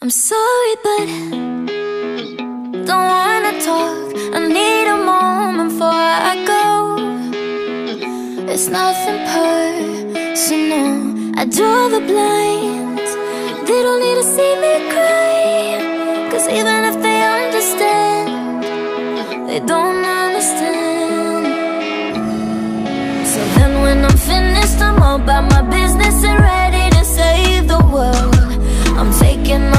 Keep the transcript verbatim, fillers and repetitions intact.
I'm sorry, but don't wanna talk. I need a moment before I go. It's nothing personal. I draw the blinds. They don't need to see me cry, 'cause even if they understand, they don't understand. So then when I'm finished, I'm all about my business and ready to save the world. I'm taking my